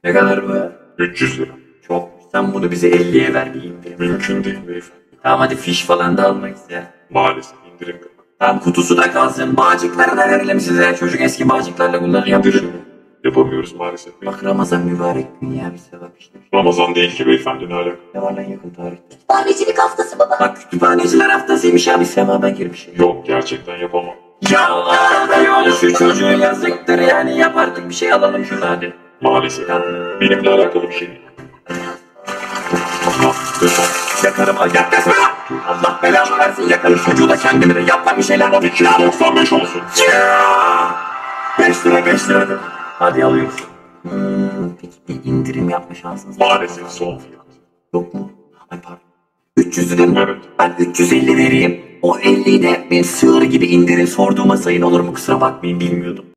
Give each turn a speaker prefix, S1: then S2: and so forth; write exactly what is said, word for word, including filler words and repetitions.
S1: Ne kadar bu ya?
S2: üç yüz lira.
S1: Çok. Sen bunu bize elliye ver bir indirim.
S2: Mümkün değil beyefendi.
S1: Tamam hadi fiş falan da almayız ya.
S2: Maalesef indirim yok.
S1: Tamam kutusu da kalsın. Bağcıkları da verelim size. Çocuk eski bağcıklarla bunları yapıyor.
S2: İndirim yapamıyoruz maalesef.
S1: Bak Ramazan mübarek gün ya, bir sevap işte.
S2: Ramazan değil ki beyefendi, ne alaka?
S1: Ne var lan yakın tarihte?
S3: Kütüphanecilik haftası baba.
S1: Bak kütüphaneciler haftasıymış abi, sevaba girmiş.
S2: Yok, gerçekten yapamam.
S1: Ya Allah be yolu şu çocuğun yazıktır yani, yap artık bir şey, alalım şunu hadi.
S2: Maalesef. Benimle alakalı bir şey değil.
S1: Yakarım ay yakasın. Allah belanı versin, yakarım çocuğu da kendimi de yapma bir şeyler.
S2: Hadi iki yüz doksan beş olsun.
S1: beş lira beş lira. Hadi alıyoruz. Hmm, peki bir indirim yapma şansınız var mı?
S2: Maalesef son fiyat.
S1: Yok mu? Ay pardon. üç yüzü de mi?
S2: Evet.
S1: Ben üç yüz elli vereyim. O elliyi de bir sığır gibi indirin, sorduğuma sayın olur mu? Kusura bakmayın, bilmiyordum.